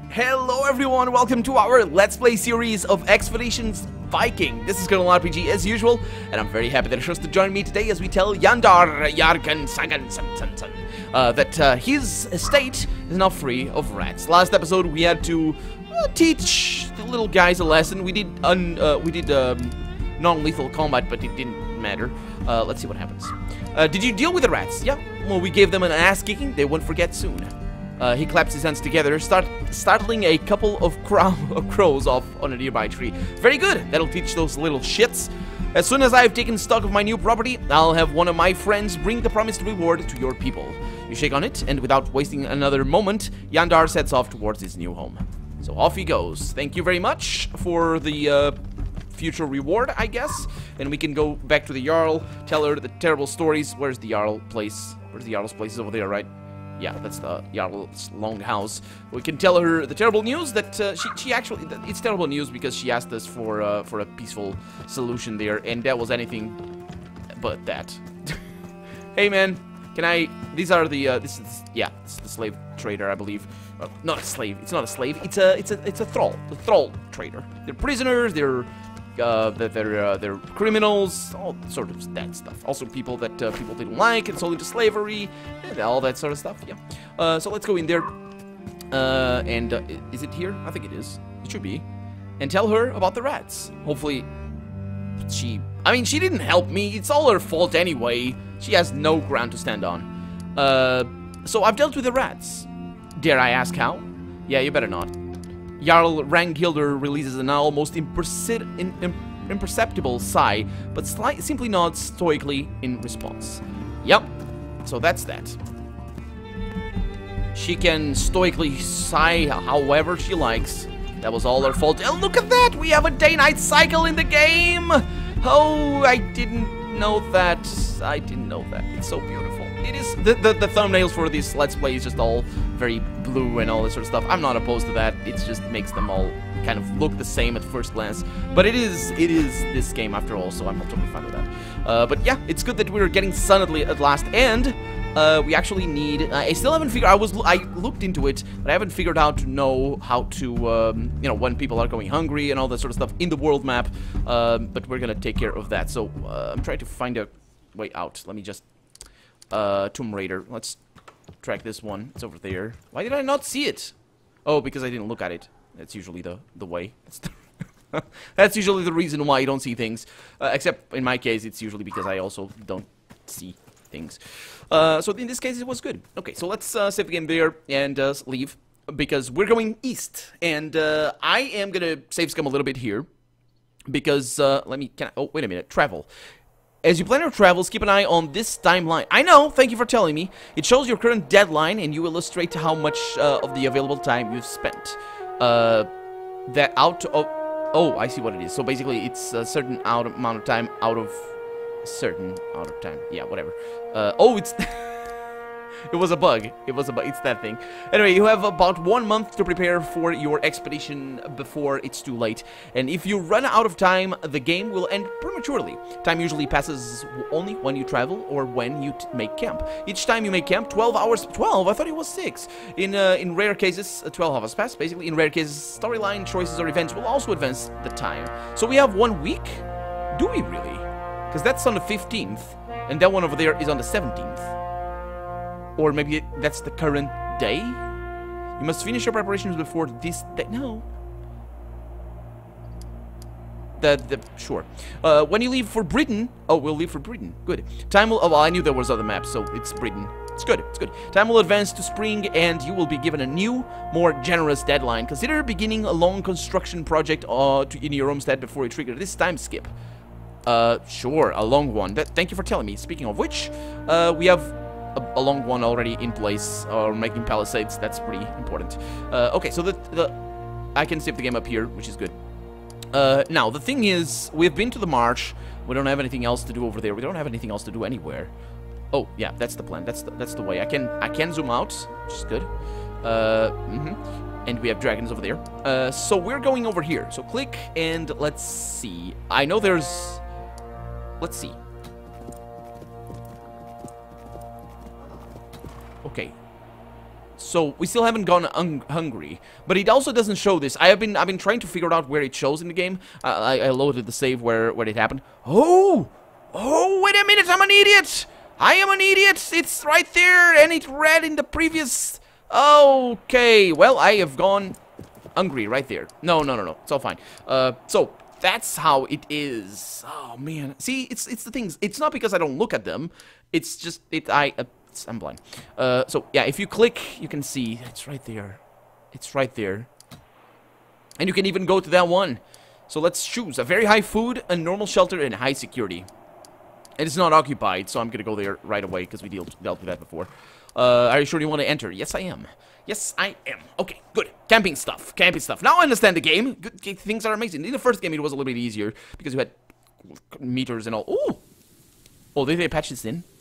Hello everyone, welcome to our Let's Play series of Expeditions Viking. This is Colonel RPG as usual, and I'm very happy that you chose to join me today as we tell Yandar Yarkan Sagan that his estate is now free of rats. Last episode we had to teach the little guys a lesson. We did non-lethal combat, but it didn't matter. Let's see what happens. Did you deal with the rats? Yeah. Well, we gave them an ass kicking. They won't forget soon. He claps his hands together, startling a couple of crows off on a nearby tree. Very good! That'll teach those little shits. As soon as I've taken stock of my new property, I'll have one of my friends bring the promised reward to your people. You shake on it, and without wasting another moment, Yandar sets off towards his new home. So off he goes. Thank you very much for the future reward, I guess. And we can go back to the Jarl, tell her the terrible stories. Where's the Jarl place? Where's the Jarl's place? Is over there, right? Yeah, that's the Jarl's long house. We can tell her the terrible news that she actually, it's terrible news because she asked us for a peaceful solution there, and that was anything but that. Hey man, can I? These are the this is the slave trader, I believe. Not a slave. It's not a slave. It's a thrall. The thrall trader. They're prisoners. They're criminals, all sort of that stuff. Also people that people didn't like and sold into slavery, and all that sort of stuff, yeah. So let's go in there, is it here? I think it is. It should be. And tell her about the rats. Hopefully she didn't help me. It's all her fault anyway. She has no ground to stand on. So I've dealt with the rats. Dare I ask how? Yeah, you better not. Jarl Ranghilder releases an almost imperceptible sigh, but simply nods stoically in response. Yep, so that's that. She can stoically sigh however she likes. That was all her fault. And look at that! We have a day-night cycle in the game! Oh, I didn't know that. I didn't know that. It's so beautiful. It is. The thumbnails for this Let's Play is just all very blue and all this sort of stuff. I'm not opposed to that. It just makes them all kind of look the same at first glance. But it is this game after all, so I'm totally fine with that. But yeah, it's good that we're getting sun at last, and we actually need. I still haven't figured. I looked into it, but I haven't figured out to know how to, you know, when people are going hungry and all that sort of stuff in the world map. But we're gonna take care of that. So I'm trying to find a way out. Let me just. Tomb Raider. Let's track this one. It's over there. Why did I not see it? Oh, because I didn't look at it. That's usually the way. That's usually the reason why you don't see things. Except in my case, it's usually because I also don't see things. So in this case, it was good. Okay, so let's save the game there and leave. Because we're going east. And I am going to save scum a little bit here. Because, oh, wait a minute. Travel. As you plan your travels, keep an eye on this timeline. I know, thank you for telling me. It shows your current deadline, and you illustrate how much of the available time you've spent. That out of... Oh, I see what it is. So basically, it's a certain amount of time out of... time. Yeah, whatever. Oh, it's... It was a bug. It was a bug. It's that thing. Anyway, you have about 1 month to prepare for your expedition before it's too late. And if you run out of time, the game will end prematurely. Time usually passes only when you travel or when you make camp. Each time you make camp, 12 hours... 12? I thought it was 6. In rare cases, 12 hours pass. Basically, in rare cases, storyline choices or events will also advance the time. So we have 1 week? Do we really? Because that's on the 15th. And that one over there is on the 17th. Or maybe that's the current day? You must finish your preparations before this day. No. Sure. When you leave for Britain... Oh, we'll leave for Britain. Good. Time will... Oh, well, I knew there was other maps, so it's Britain. It's good. It's good. Time will advance to spring, and you will be given a new, more generous deadline. Consider beginning a long construction project in your homestead before you trigger this time skip. Sure. A long one. Thank you for telling me. Speaking of which, we have... a long one already in place, or making palisades. That's pretty important. Okay, so I can save the game up here, which is good. Now the thing is, we've been to the marsh. We don't have anything else to do over there. We don't have anything else to do anywhere. Oh yeah, that's the plan. That's the way. I can zoom out, which is good. And we have dragons over there. So we're going over here. So click and let's see. I know there's. Let's see. Okay, So we still haven't gone hungry, but it also doesn't show this. I've been trying to figure out where it shows in the game. I loaded the save where it happened. Oh, wait a minute! I'm an idiot. I am an idiot. It's right there, and it read in the previous. Okay, well I have gone hungry right there. No. It's all fine. So that's how it is. Oh man, see, it's the things. It's not because I don't look at them. It's just I'm blind. So yeah, if you click, you can see it's right there. It's right there. And you can even go to that one. So let's choose a very high food, a normal shelter, and high security. And it's not occupied, so I'm gonna go there right away because we dealt with that before. Are you sure you want to enter? Yes, I am. Yes, I am. Okay, good. Camping stuff. Now I understand the game. Good, things are amazing. In the first game, it was a little bit easier because you had meters and all. Ooh! Oh, did they patch this in?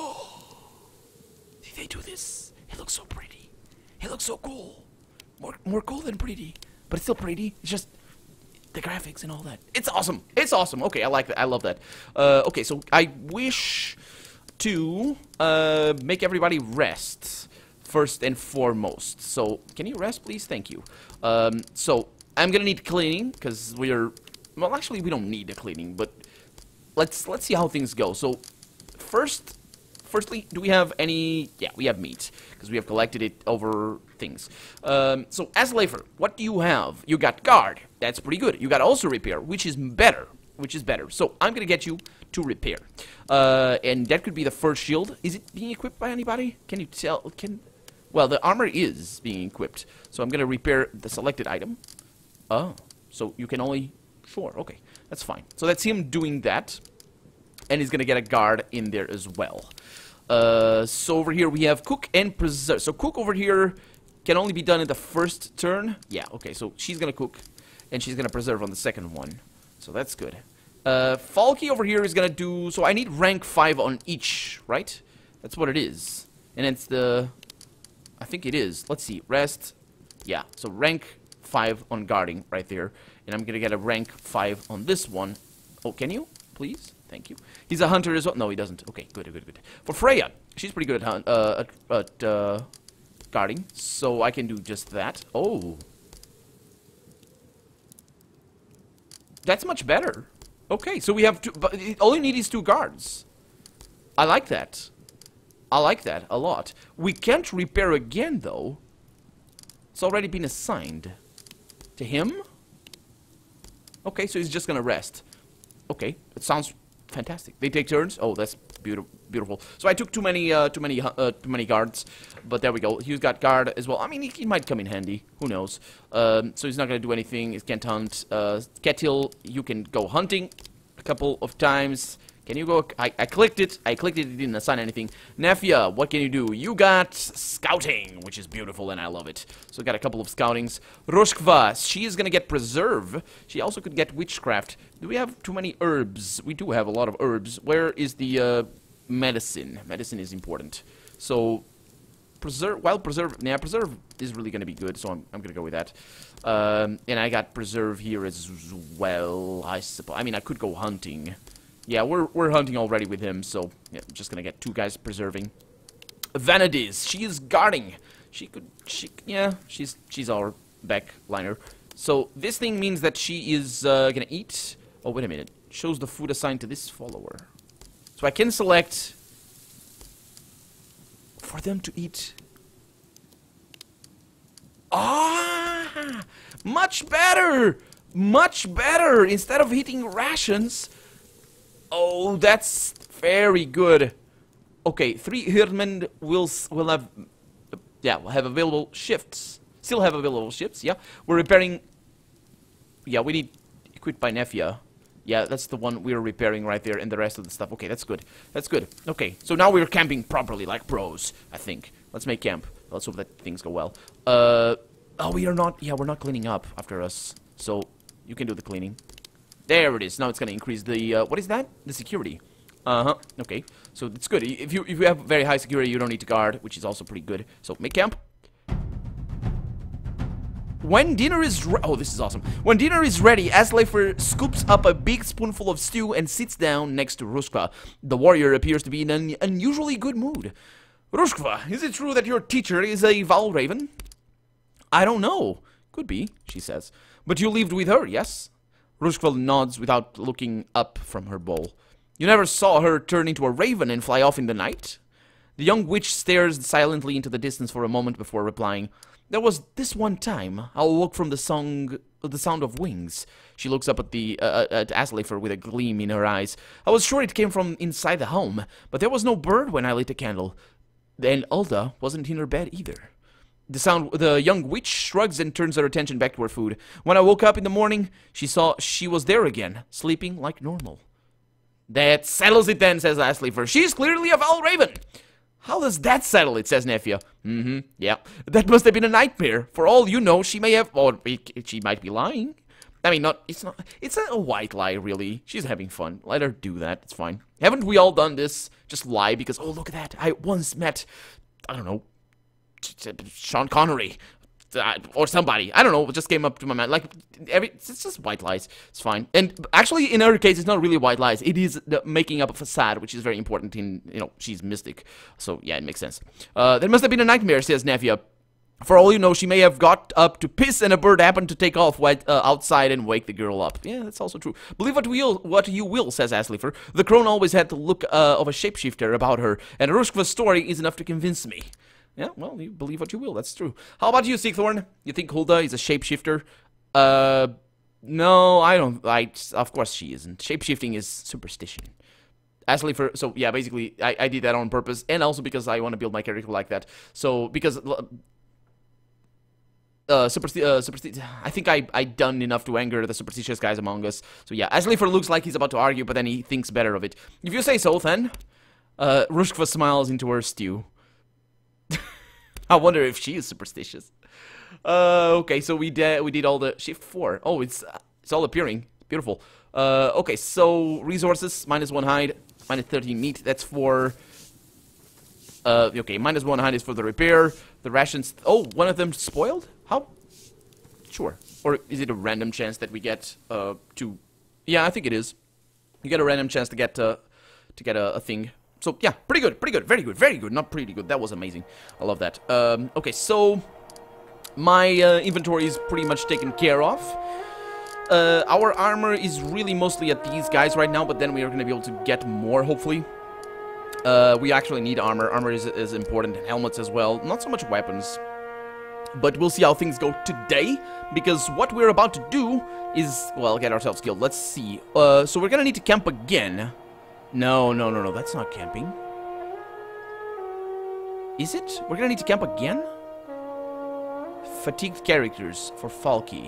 Did they do this? It looks so pretty. It looks so cool. More cool than pretty. But it's still pretty. It's just the graphics and all that. It's awesome. It's awesome. Okay, I like that. I love that. Okay, so I wish to make everybody rest first and foremost. So, can you rest, please? Thank you. So, I'm gonna need cleaning, because well, actually, we don't need the cleaning, but let's see how things go. So, firstly, do we have any... Yeah, we have meat, because we have collected it over things. So, as Lafer, what do you have? You got guard. That's pretty good. You got also repair, which is better. So, I'm gonna get you to repair. And that could be the first shield. Is it being equipped by anybody? Can you tell? Well, the armor is being equipped. So I'm going to repair the selected item. Oh, so you can only... Sure, okay. That's fine. So that's him doing that. And he's going to get a guard in there as well. So over here we have cook and preserve. So cook over here can only be done in the first turn. Yeah, okay. So she's going to cook. And she's going to preserve on the second one. So that's good. Falky over here is going to do... So I need rank 5 on each, right? That's what it is. And it's the... I think it is. Let's see. Rest. Yeah. So rank 5 on guarding right there. And I'm going to get a rank 5 on this one. Oh, can you? Please? Thank you. He's a hunter as well. No, he doesn't. Okay, good. For Freya, she's pretty good at guarding. So I can do just that. Oh. That's much better. Okay, so we have two... But all you need is 2 guards. I like that. I like that a lot. We can't repair again, though. It's already been assigned. To him? Okay, so he's just gonna rest. Okay, it sounds fantastic. They take turns? Oh, that's beautiful. So I took too many guards. But there we go. He's got guard as well. I mean, he might come in handy. Who knows? So he's not gonna do anything. He can't hunt. Ketil, you can go hunting a couple of times. Can you go? I clicked it. It didn't assign anything. Nefia, what can you do? You got scouting, which is beautiful, and I love it. So got a couple of scoutings. Roshkva, she is going to get preserve. She also could get witchcraft. Do we have too many herbs? We do have a lot of herbs. Where is the medicine? Medicine is important. So, preserve, preserve is really going to be good, so I'm going to go with that. And I got preserve here as well, I suppose. I mean, I could go hunting. Yeah, we're hunting already with him, so yeah, I'm just gonna get 2 guys preserving. Vanadis, she is guarding. She's our backliner. So this thing means that she is gonna eat. Oh, wait a minute. Shows the food assigned to this follower. So I can select for them to eat. Ah, much better. Instead of eating rations. Oh, that's very good. Okay, 3 herdmen will have... Yeah, we'll have available shifts. Still have available shifts, yeah. We're repairing... Yeah, we need... Equipped by Nefia. Yeah, that's the one we're repairing right there, and the rest of the stuff. Okay, that's good. Okay, so now we're camping properly, like pros, I think. Let's make camp. Let's hope that things go well. Oh, we are not... Yeah, we're not cleaning up after us. So, you can do the cleaning. There it is. Now it's going to increase the, what is that? The security. Okay. So it's good. If you have very high security, you don't need to guard, which is also pretty good. So make camp. When dinner is oh, this is awesome. When dinner is ready, Asleifer scoops up a big spoonful of stew and sits down next to Ruskva. The warrior appears to be in an unusually good mood. Rushkva, is it true that your teacher is a Valraven? I don't know. Could be, she says. But you lived with her, yes? Rushkva nods without looking up from her bowl. You never saw her turn into a raven and fly off in the night? The young witch stares silently into the distance for a moment before replying. There was this one time. I woke from the sound of wings. She looks up at Aslifer with a gleam in her eyes. I was sure it came from inside the home, but there was no bird when I lit a candle. And Ulda wasn't in her bed either. The young witch shrugs and turns her attention back to her food. When I woke up in the morning, she saw she was there again, sleeping like normal. That settles it then, says Aslifer. She's clearly a Valraven. How does that settle it, says Nefia. Yeah. That must have been a nightmare. For all you know, she may have, or she might be lying. I mean, it's a white lie, really. She's having fun. Let her do that. It's fine. Haven't we all done this? Just lie because, oh, look at that. I once met, I don't know, Sean Connery. Or somebody. I don't know. It just came up to my mind. Like, it's just white lies. It's fine. And actually, in her case, it's not really white lies. It is the making up a facade, which is very important in, she's mystic. So, yeah, it makes sense. That must have been a nightmare, says Nefia. For all you know, she may have got up to piss and a bird happened to take off outside and wake the girl up. Yeah, that's also true. Believe what you will, says Aslifer. The crone always had the look of a shapeshifter about her, and Rushkva's story is enough to convince me. Yeah, well, you believe what you will, that's true. How about you, Sigthorn? You think Hulda is a shapeshifter? No, I don't. Of course she isn't. Shapeshifting is superstition. Aslifer, so yeah, basically, I did that on purpose, and also because I want to build my character like that. So, because... I think I done enough to anger the superstitious guys among us. So yeah, Aslifer looks like he's about to argue, but then he thinks better of it. If you say so, then. Rushkva smiles into her stew. I wonder if she is superstitious. Okay, so we did all the shift 4. Oh, it's all appearing. Beautiful. Okay, so resources -1 hide, -13 meat. That's for. Okay, -1 hide is for the repair. The rations. Oh, one of them spoiled? How? Sure. Or is it a random chance that we get to? Yeah, I think it is. You get a random chance to get a thing. So yeah, pretty good, very good, very good. Not pretty good. That was amazing. I love that. Okay, so my inventory is pretty much taken care of. Our armor is really mostly at these guys right now, but then we are going to be able to get more, hopefully. We actually need armor. Armor is important, and helmets as well. Not so much weapons. But we'll see how things go today, because what we're about to do is, well, get ourselves killed. Let's see. So we're going to need to camp again. No, that's not camping. Is it? We're going to need to camp again? Fatigued characters for Falky.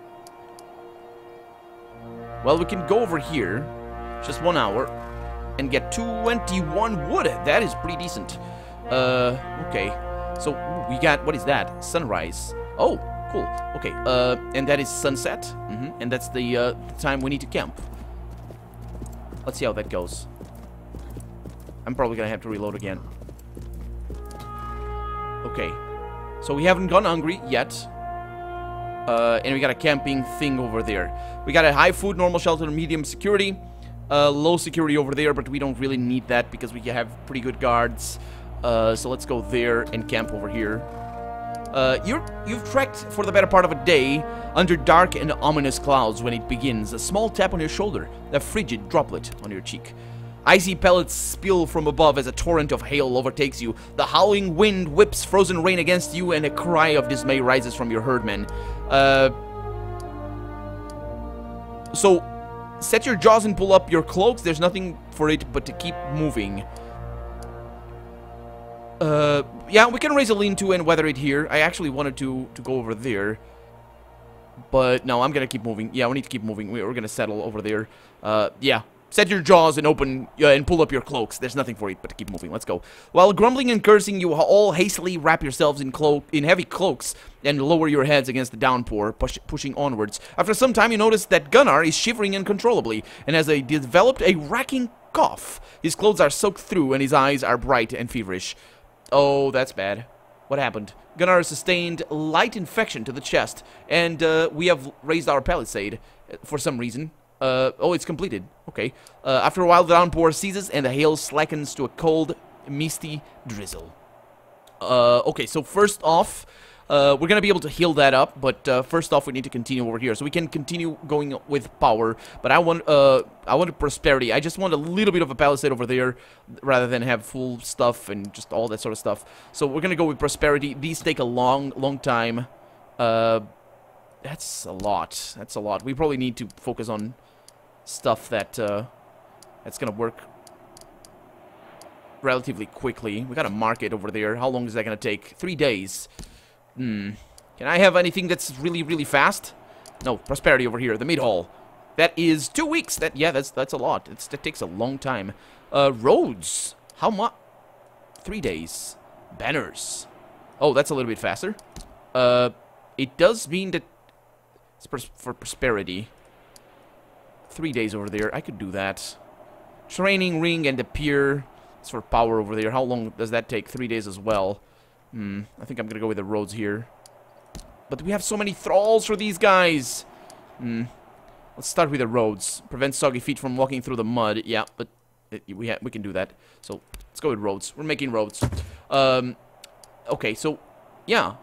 Well, we can go over here, just 1 hour, and get 21 wood. That is pretty decent. Okay. So, we got, what is that? Sunrise. Oh, cool. Okay, and that is sunset. And that's the time we need to camp. Let's see how that goes. I'm probably gonna have to reload again. Okay. So we haven't gone hungry yet. And we got a camping thing over there. We got a high food, normal shelter, medium security. Low security over there, but we don't really need that because we have pretty good guards. So let's go there and camp over here. You've trekked for the better part of a day under dark and ominous clouds when it begins. A small tap on your shoulder, a frigid droplet on your cheek. Icy pellets spill from above as a torrent of hail overtakes you. The howling wind whips frozen rain against you, and a cry of dismay rises from your herdmen. So, set your jaws and pull up your cloaks. There's nothing for it but to keep moving. Yeah, we can raise a lean-to and weather it here. I actually wanted to go over there. But, no, I'm gonna keep moving. Yeah, we need to keep moving. We're gonna settle over there. Yeah. Set your jaws and open and pull up your cloaks. There's nothing for it but to keep moving. Let's go. While grumbling and cursing, you all hastily wrap yourselves in heavy cloaks and lower your heads against the downpour, pushing onwards. After some time, you notice that Gunnar is shivering uncontrollably and has developed a racking cough. His clothes are soaked through and his eyes are bright and feverish. Oh, that's bad. What happened? Gunnar sustained light infection to the chest, and we have raised our palisade for some reason. Oh, it's completed. Okay. After a while, the downpour ceases and the hail slackens to a cold, misty drizzle. Okay, so first off, we're gonna be able to heal that up, but first off, we need to continue over here, so we can continue going with power. But I wanted prosperity. I just want a little bit of a palisade over there, rather than have full stuff and just all that sort of stuff. So we're gonna go with prosperity. These take a long time. That's a lot. That's a lot. We probably need to focus on stuff that that's gonna work relatively quickly. We got a market over there. How long is that gonna take? 3 days. Can I have anything that's really fast? No, prosperity over here, the meat hall. That is 2 weeks. That's a lot. That takes a long time. Roads. How much? 3 days. Banners. Oh, that's a little bit faster. It does mean that it's for prosperity. 3 days over there. I could do that. Training ring and the pier. It's for power over there. How long does that take? 3 days as well. I think I'm gonna go with the roads here. But we have so many thralls for these guys. Let's start with the roads. Prevent soggy feet from walking through the mud. Yeah, but we can do that. So let's go with roads. We're making roads. Okay, so yeah.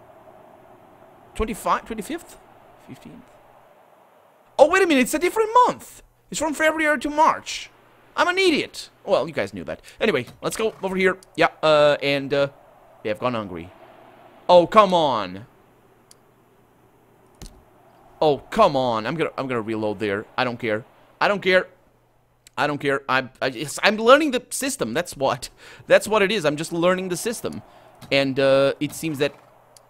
25th? 15th? Oh, wait a minute. It's a different month. It's from February to March. I'm an idiot. Well, you guys knew that. Anyway, let's go over here. Yeah, yeah, I've gone hungry. Oh, come on. Oh, come on. I'm gonna reload there. I don't care. I don't care. I don't care. I'm learning the system. That's what it is. I'm just learning the system. And it seems that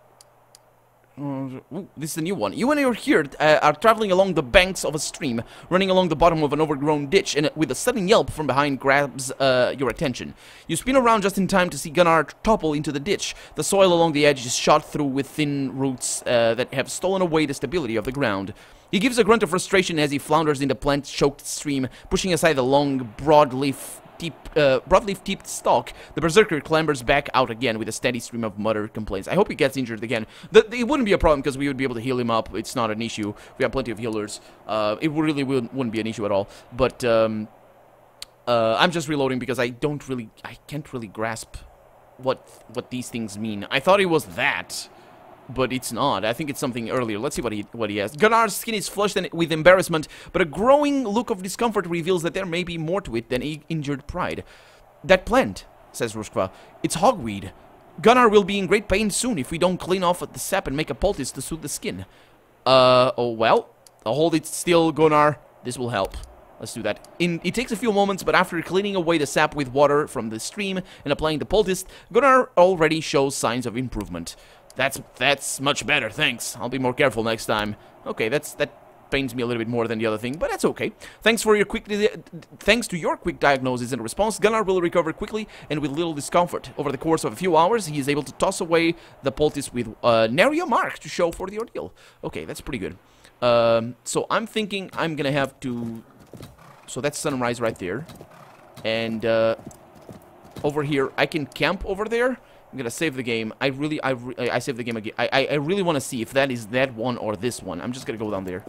ooh, this is a new one. You and your herd are traveling along the banks of a stream, running along the bottom of an overgrown ditch, and with a sudden yelp from behind grabs your attention. You spin around just in time to see Gunnar topple into the ditch. The soil along the edge is shot through with thin roots that have stolen away the stability of the ground. He gives a grunt of frustration as he flounders in the plant-choked stream, pushing aside the long, broadleaf-tipped stalk. The berserker clambers back out again with a steady stream of muttered complaints. I hope he gets injured again. It wouldn't be a problem because we would be able to heal him up. It's not an issue. We have plenty of healers. It really wouldn't be an issue at all. But I'm just reloading because I can't really grasp what these things mean. I thought it was that, but it's not. I think it's something earlier. Let's see what he has. Gunnar's skin is flushed with embarrassment, but a growing look of discomfort reveals that there may be more to it than injured pride. That plant, says Ruskva, it's hogweed. Gunnar will be in great pain soon if we don't clean off the sap and make a poultice to soothe the skin. Oh well. I'll hold it still, Gunnar. This will help. Let's do that. It takes a few moments, but after cleaning away the sap with water from the stream and applying the poultice, Gunnar already shows signs of improvement. That's much better, thanks. I'll be more careful next time. Okay, that pains me a little bit more than the other thing, but that's okay. Thanks to your quick diagnosis and response, Gunnar will recover quickly and with little discomfort. Over the course of a few hours, he is able to toss away the poultice with nary a mark to show for the ordeal. Okay, that's pretty good. So I'm thinking I'm gonna have to... So that's sunrise right there. And over here, I can camp over there. I'm gonna save the game. I saved the game again. I really want to see if that is that one or this one. I'm just gonna go down there.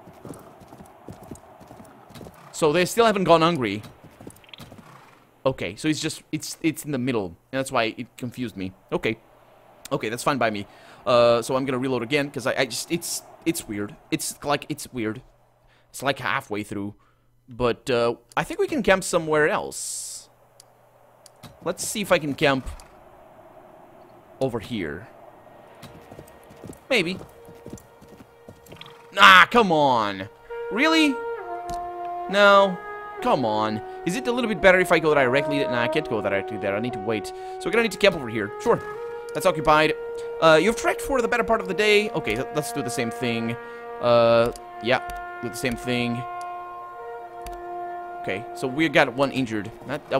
So they still haven't gone hungry. Okay, so it's in the middle, and that's why it confused me. Okay, that's fine by me. So I'm gonna reload again because it's weird. It's weird. It's like halfway through, but I think we can camp somewhere else. Let's see if I can camp over here. Maybe. Ah, come on. Really? No. Come on. Is it a little bit better if I go directly? Nah, I can't go directly there. I need to wait. So we're gonna need to camp over here. Sure. That's occupied. You've trekked for the better part of the day. Okay, let's do the same thing. Yeah, do the same thing. Okay, so we got one injured.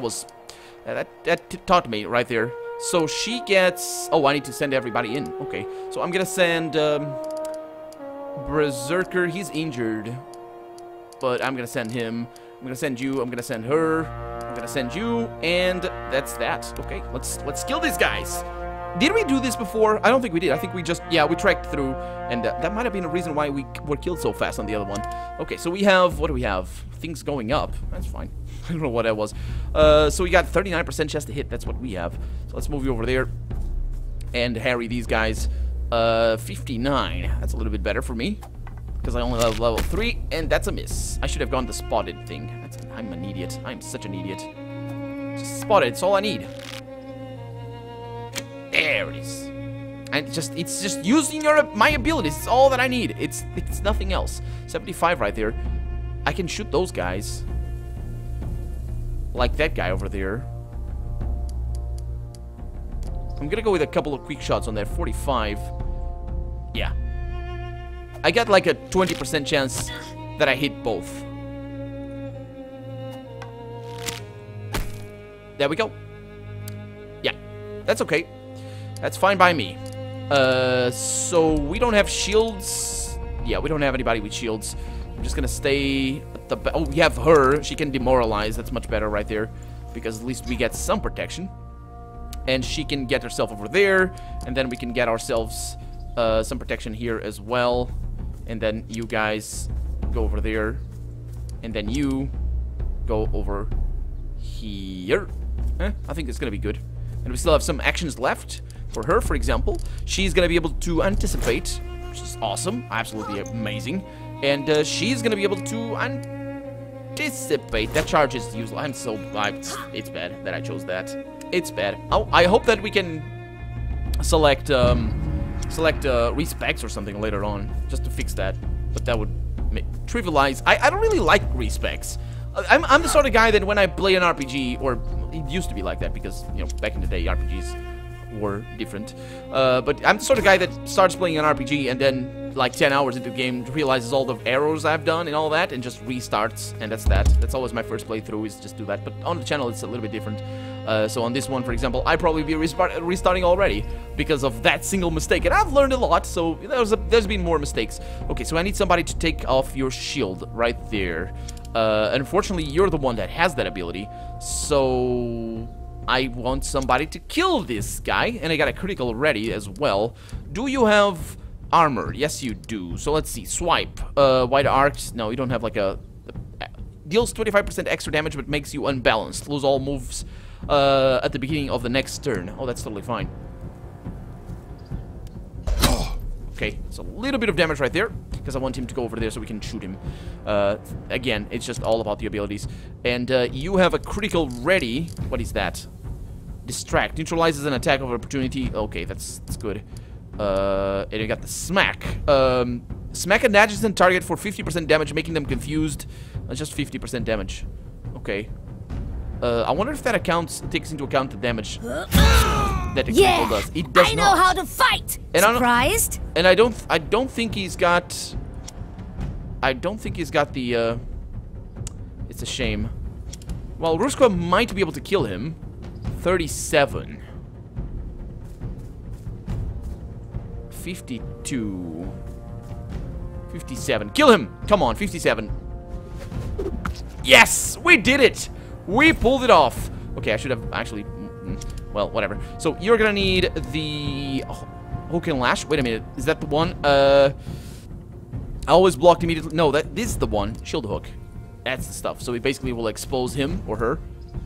That taught me right there. So she gets... Oh, I need to send everybody in. Okay. So I'm gonna send... Berserker. He's injured. But I'm gonna send him. I'm gonna send you. I'm gonna send her. I'm gonna send you. And that's that. Okay. Let's kill these guys. Did we do this before? I don't think we did. I think we just... Yeah, we trekked through. And that might have been a reason why we were killed so fast on the other one. Okay, so we have... What do we have? Things going up. That's fine. I don't know what that was. So we got 39% chance to hit. That's what we have. So let's move you over there. and harry these guys. 59. That's a little bit better for me. Because I only have level 3, and that's a miss. I should have gone the spotted thing. I'm an idiot. I'm such an idiot. Just spotted, it's all I need. There it is. And it's just using my abilities. It's all that I need. It's nothing else. 75 right there. I can shoot those guys. Like that guy over there. I'm gonna go with a couple of quick shots on that. 45. Yeah. I got like a 20% chance that I hit both. There we go. Yeah. That's okay. That's fine by me. So we don't have shields. Yeah, we don't have anybody with shields. I'm just gonna stay at the oh, we have her. She can demoralize. That's much better right there. Because at least we get some protection. And she can get herself over there. And then we can get ourselves some protection here as well. And then you guys go over there. And then you go over here. I think it's gonna be good. And we still have some actions left. For her, for example, she's gonna be able to anticipate, which is awesome, absolutely amazing. And she's gonna be able to anticipate. That charge is useless. It's bad that I chose that. It's bad. Oh, I hope that we can select respecs or something later on, just to fix that. But that would trivialize. I don't really like respecs. I'm the sort of guy that when I play an RPG, or it used to be like that because, you know, back in the day RPGs were different. But I'm the sort of guy that starts playing an RPG and then, like 10 hours into the game, realizes all the errors I've done and all that, and just restarts, and that's that. That's always my first playthrough, is just do that. But on the channel, it's a little bit different. So on this one, for example, I'd probably be restarting already because of that single mistake. And I've learned a lot, so there's been more mistakes. Okay, so I need somebody to take off your shield right there. Unfortunately, you're the one that has that ability, so I want somebody to kill this guy, and I got a critical ready as well. Do you have armor? Yes, you do. So let's see. Swipe. Wide arcs. No, you don't have like a... Deals 25% extra damage, but makes you unbalanced. Lose all moves at the beginning of the next turn. Oh, that's totally fine. Okay, it's a little bit of damage right there, because I want him to go over there so we can shoot him. Again, it's just all about the abilities. And you have a critical ready. What is that? Distract. Neutralizes an attack of opportunity. Okay, that's good. And you got the smack. Smack an adjacent target for 50% damage, making them confused. Just 50% damage. Okay. I wonder if that takes into account the damage that the critical does. It does not. I know how to fight. And surprised? And I don't think he's got. I don't think he's got the. It's a shame. Well, Ruskva might be able to kill him. 37. 52. 57. Kill him! Come on, 57. Yes! We did it! We pulled it off. Okay, I should have actually... Well, whatever. So, you're gonna need the... Hook and Lash. Wait a minute. Is that the one? I always blocked immediately. No, this is the one. Shield Hook. That's the stuff. So, we basically will expose him or her.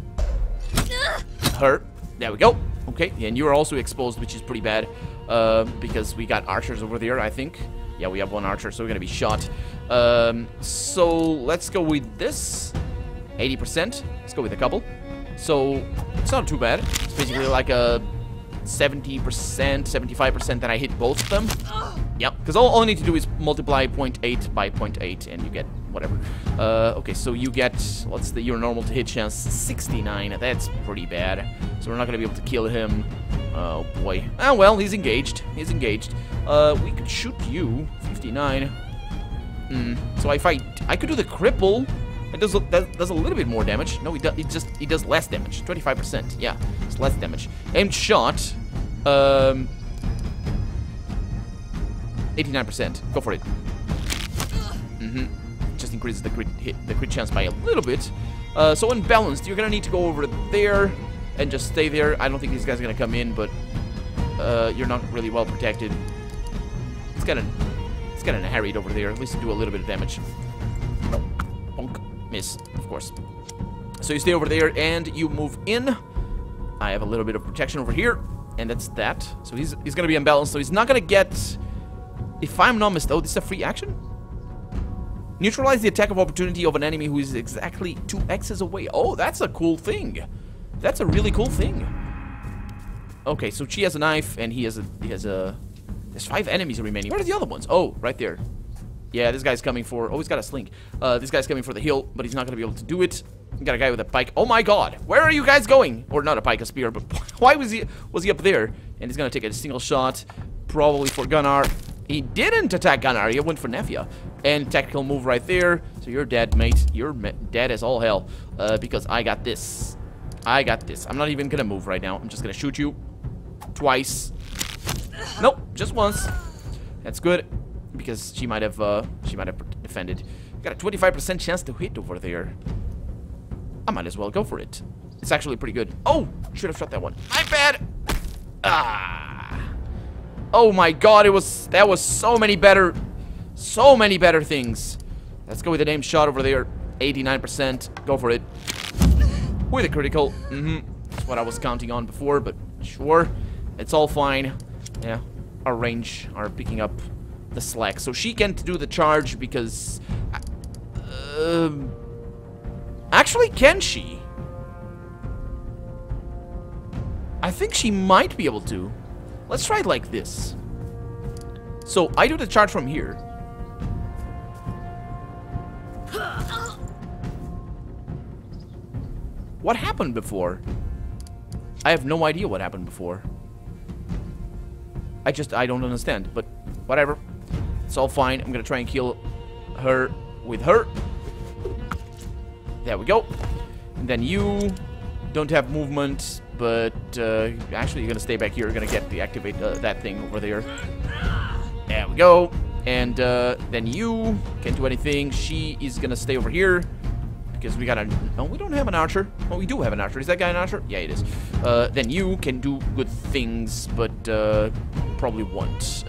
Her. There we go. Okay, and you're also exposed, which is pretty bad. Because we got archers over there, I think. Yeah, we have one archer, so we're gonna be shot. So, let's go with this. 80%. Let's go with a couple. So, it's not too bad. It's basically like a 70%, 75% that I hit both of them. Yep, because all I need to do is multiply 0.8 by 0.8 and you get whatever. Okay, so you get, what's your normal to hit chance? 69. That's pretty bad. So we're not going to be able to kill him. Oh, boy. Ah, well, he's engaged. He's engaged. We could shoot you. 59. So if I could do the cripple. It does a little bit more damage. No, it does less damage. 25%. Yeah, it's less damage. Aimed shot. 89%. Go for it. Just increases the crit chance by a little bit. So unbalanced, you're gonna need to go over there and just stay there. I don't think these guys are gonna come in, but you're not really well protected. It's kind of harried over there. At least do a little bit of damage. Bonk. Miss, of course. So you stay over there and you move in. I have a little bit of protection over here. And that's that. So he's gonna be unbalanced, so he's not gonna get... If I'm not mistaken... Oh, this is a free action? Neutralize the attack of opportunity of an enemy who is exactly 2x's away. Oh, that's a cool thing. That's a really cool thing. Okay, so she has a knife, and he has a... There's 5 enemies remaining. Where are the other ones? Oh, right there. Yeah, this guy's coming for... Oh, he's got a sling. This guy's coming for the hill, but he's not gonna be able to do it. We got a guy with a pike. Oh my god! Where are you guys going? Or not a pike, a spear, but why was he up there? And he's gonna take a single shot, probably for Gunnar. He didn't attack Gunnar, he went for Nefia. And tactical move right there. So you're dead, mate. You're dead as all hell. Because I got this. I got this. I'm not even gonna move right now. I'm just gonna shoot you. Twice. Nope, just once. That's good. Because she might have defended. Got a 25% chance to hit over there. I might as well go for it. It's actually pretty good. Oh! Should have shot that one. My bad! Ah! Oh my god, that was so many better things. Let's go with the name shot over there. 89%. Go for it. With a critical. That's what I was counting on before, but sure. It's all fine. Yeah. Our range are picking up the slack. So she can't do the charge because... Actually, can she? I think she might be able to. Let's try it like this. So, I do the charge from here. What happened before? I have no idea what happened before. I don't understand, but whatever. It's all fine. I'm gonna try and kill her with her. There we go. And then you don't have movement, but actually you're gonna stay back here. You're gonna get the activate that thing over there. There we go. And then you can't do anything. She is gonna stay over here because we got a... No, we don't have an archer. Oh, we do have an archer. Is that guy an archer? Yeah, it is. Then you can do good things, but probably won't.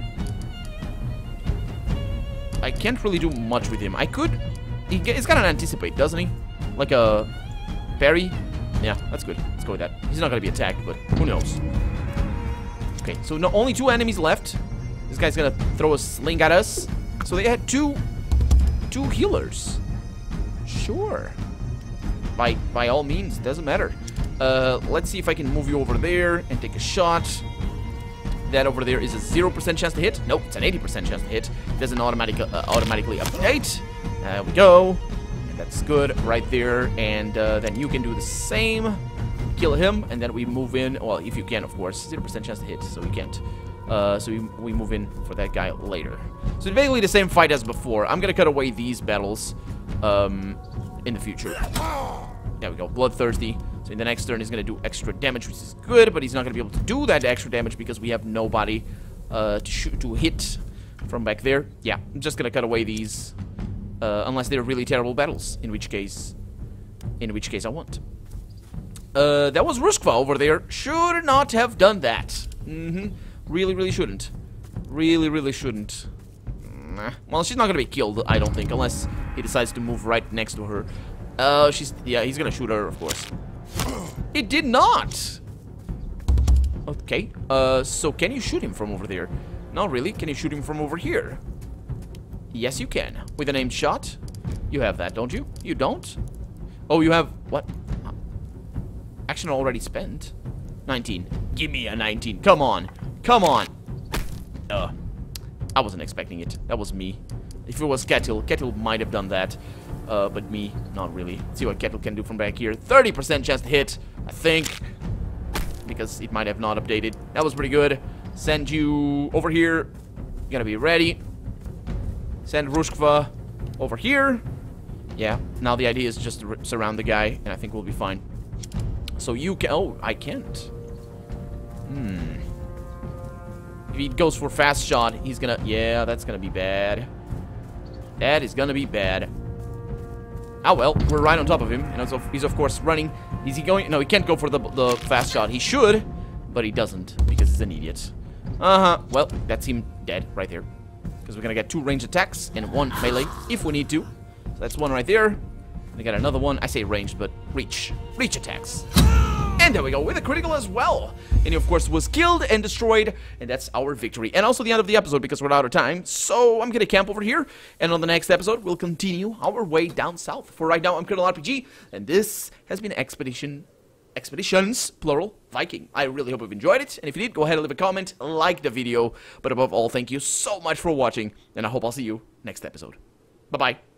I can't really do much with him. I could... He's got an anticipate, doesn't he? Like a parry? Yeah, that's good. Let's go with that. He's not gonna be attacked, but who knows? Okay, so only 2 enemies left. This guy's gonna throw a sling at us. So they had two healers. Sure. By all means, doesn't matter. Let's see if I can move you over there and take a shot. That over there is a 0% chance to hit. Nope, it's an 80% chance to hit. It doesn't automatically update. There we go. And that's good right there. And then you can do the same. Kill him, and then we move in. Well, if you can, of course. 0% chance to hit, so you can't. So we move in for that guy later. So it's basically the same fight as before. I'm gonna cut away these battles in the future. There we go. Bloodthirsty. So in the next turn, he's gonna do extra damage, which is good, but he's not gonna be able to do that extra damage because we have nobody to hit from back there. Yeah, I'm just gonna cut away these. Unless they're really terrible battles, in which case I won't. That was Ruskva over there. Should not have done that. Really shouldn't. Really shouldn't. Nah. Well, she's not gonna be killed, I don't think, unless he decides to move right next to her. Yeah, he's gonna shoot her, of course. It did not! Okay, so can you shoot him from over there? Not really. Can you shoot him from over here? Yes, you can. With an aimed shot? You have that, don't you? You don't? Oh, you have... What? Action already spent. 19. Give me a 19. Come on. Come on. I wasn't expecting it. That was me. If it was Ketil might have done that. But me, not really. Let's see what Ketil can do from back here. 30% chance to hit, I think. Because it might have not updated. That was pretty good. Send you over here. You gotta be ready. Send Ruskva over here. Yeah, now the idea is just to surround the guy, and I think we'll be fine. So you can... Oh, I can't. If he goes for fast shot, he's gonna... Yeah, that's gonna be bad. That is gonna be bad. Oh, well, we're right on top of him. And he's, of course, running. Is he going... No, he can't go for the fast shot. He should, but he doesn't, because he's an idiot. Well, that's him dead right there. Because we're gonna get 2 ranged attacks and 1 melee, if we need to. So that's 1 right there. And I got another one. I say ranged, but reach attacks. And there we go, with a critical as well. And he, of course, was killed and destroyed, and that's our victory. And also the end of the episode, because we're out of time. So I'm gonna camp over here, and on the next episode, we'll continue our way down south. For right now, I'm Colonel RPG, and this has been Expeditions, plural, Viking. I really hope you've enjoyed it, and if you did, go ahead and leave a comment, like the video, but above all, thank you so much for watching, and I hope I'll see you next episode. Bye-bye.